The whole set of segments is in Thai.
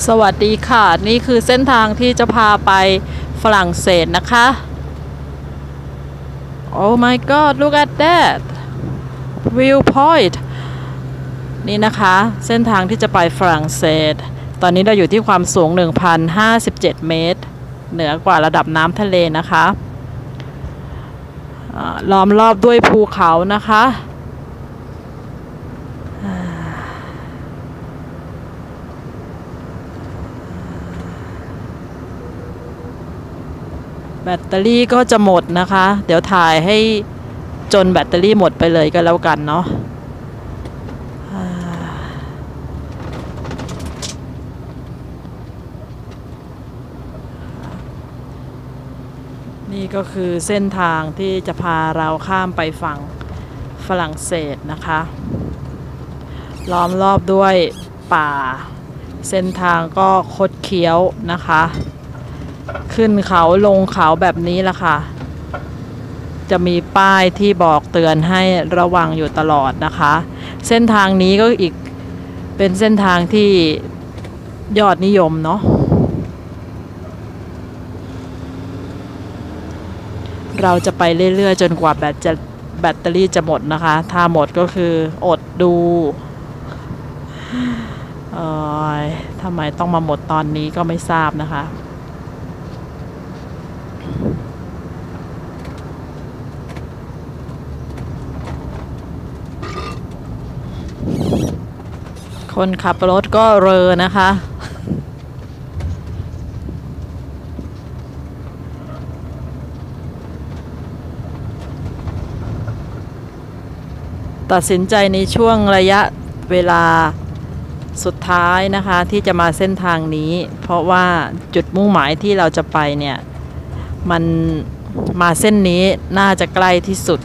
สวัสดีค่ะนี่คือเส้นทางที่จะพาไปฝรั่งเศสนะคะ Oh my god look at that viewpoint นี่นะคะเส้นทางที่จะไปฝรั่งเศสตอนนี้เราอยู่ที่ความสูง 1,057 เมตรเหนือกว่าระดับน้ำทะเลนะคะล้อมรอบด้วยภูเขานะคะแบตเตอรี่ก็จะหมดนะคะเดี๋ยวถ่ายให้จนแบตเตอรี่หมดไปเลยก็แล้วกันเนาะนี่ก็คือเส้นทางที่จะพาเราข้ามไปฝั่งฝรั่งเศสนะคะล้อมรอบด้วยป่าเส้นทางก็คดเคี้ยวนะคะขึ้นเขาลงเขาแบบนี้ล่ะค่ะจะมีป้ายที่บอกเตือนให้ระวังอยู่ตลอดนะคะเส้นทางนี้ก็อีกเป็นเส้นทางที่ยอดนิยมเนาะเราจะไปเรื่อยๆจนกว่าแบตเตอรี่จะหมดนะคะถ้าหมดก็คืออดดูทำไมต้องมาหมดตอนนี้ก็ไม่ทราบนะคะคนขับรถก็เรอนะคะตัดสินใจในช่วงระยะเวลาสุดท้ายนะคะที่จะมาเส้นทางนี้เพราะว่าจุดมุ่งหมายที่เราจะไปเนี่ยมันมาเส้นนี้น่าจะใกล้ที่สุด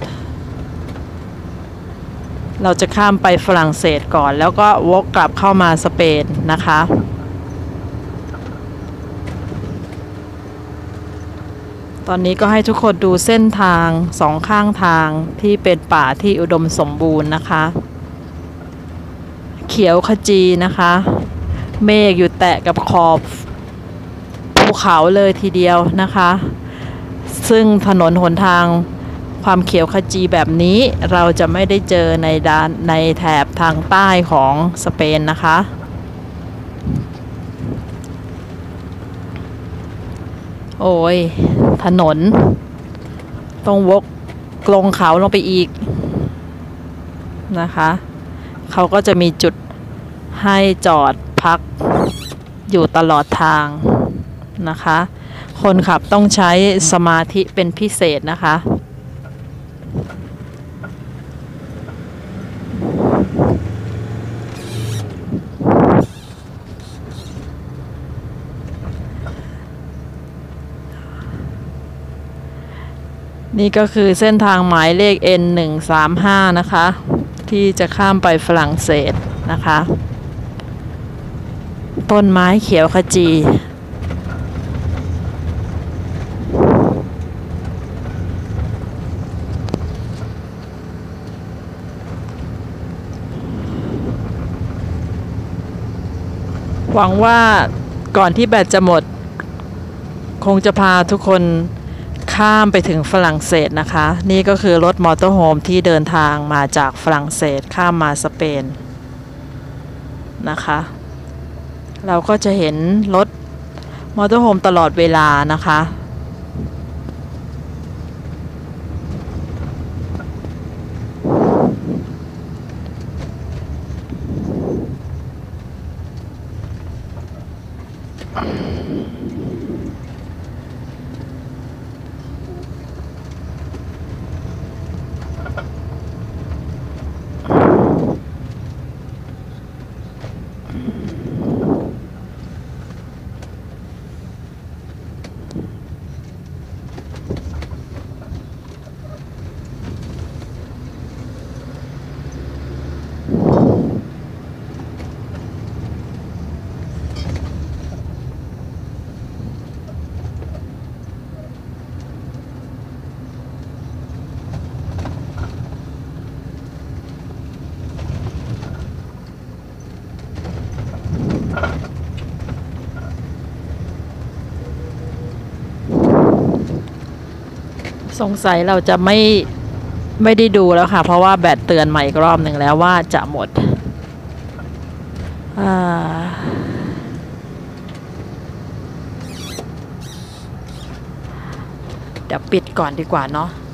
เราจะข้ามไปฝรั่งเศสก่อนแล้วก็วกกลับเข้ามาสเปนนะคะตอนนี้ก็ให้ทุกคนดูเส้นทางสองข้างทางที่เป็นป่าที่อุดมสมบูรณ์นะคะเขียวขจีนะคะเมฆอยู่แตะกับขอบภูเขาเลยทีเดียวนะคะซึ่งถนนหนทางความเขียวขจีแบบนี้เราจะไม่ได้เจอในแถบทางใต้ของสเปนนะคะโอ้ยถนนต้องวกลงเขาลงไปอีกนะคะเขาก็จะมีจุดให้จอดพักอยู่ตลอดทางนะคะคนขับต้องใช้สมาธิเป็นพิเศษนะคะนี่ก็คือเส้นทางหมายเลข N135 นะคะที่จะข้ามไปฝรั่งเศสนะคะต้นไม้เขียวขจีหวังว่าก่อนที่แบตจะหมดคงจะพาทุกคนข้ามไปถึงฝรั่งเศสนะคะนี่ก็คือรถมอเตอร์โฮมที่เดินทางมาจากฝรั่งเศสข้ามมาสเปนนะคะเราก็จะเห็นรถมอเตอร์โฮมตลอดเวลานะคะสงสัยเราจะไม่ได้ดูแล้วค่ะเพราะว่าแบตเตือนใหม่อีกรอบหนึ่งแล้วว่าจะหมดเดี๋ยวปิดก่อนดีกว่าเนาะ